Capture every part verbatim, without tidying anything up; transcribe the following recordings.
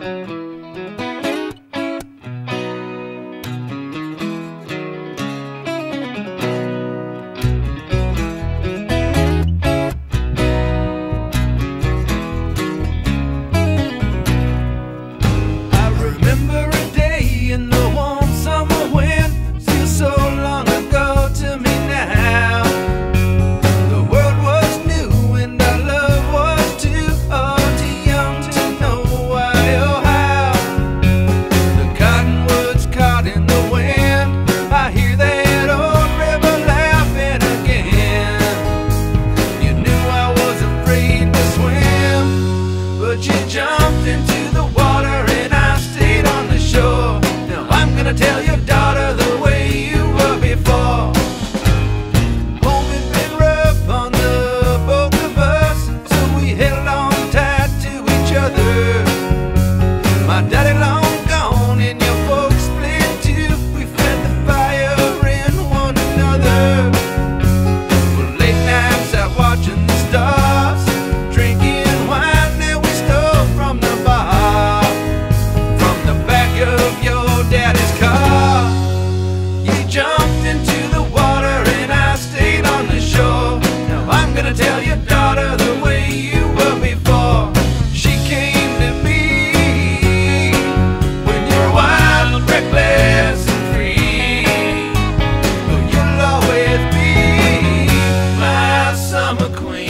Tell your daughter the way you were before. Home had been rough on the both of us, so we held on tight to each other. My daddy long gone and your folks split too. We fed the fire in one another. Well, late nights out watching the stars, drinking wine that we stole from the bar, from the back of your daddy's car. You jumped into the water and I stayed on the shore. Now I'm gonna tell your daughter the way you were before. She came to me when you're wild, reckless, and free. Oh, you'll always be my summer queen.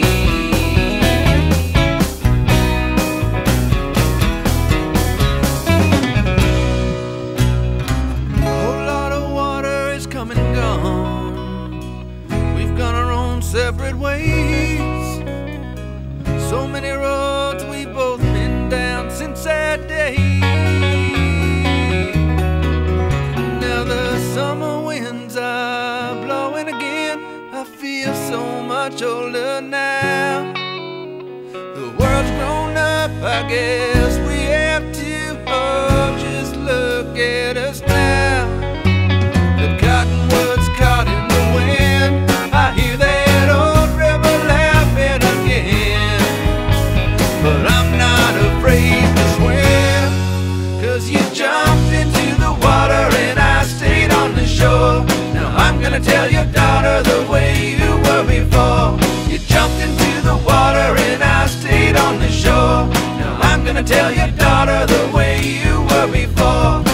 Come and gone, we've gone our own separate ways. So many roads we've both been down since that day. Now the summer winds are blowing again. I feel so much older now. The world's grown up, I guess we have to. Oh, just look at us now. Cottonwoods caught in the wind. I hear that old river laughing again. But I'm not afraid to swim, 'cause you jumped into the water and I stayed on the shore. Now I'm gonna tell your daughter the way you were before. You jumped into the water and I stayed on the shore. Now I'm gonna tell your daughter the way you were before.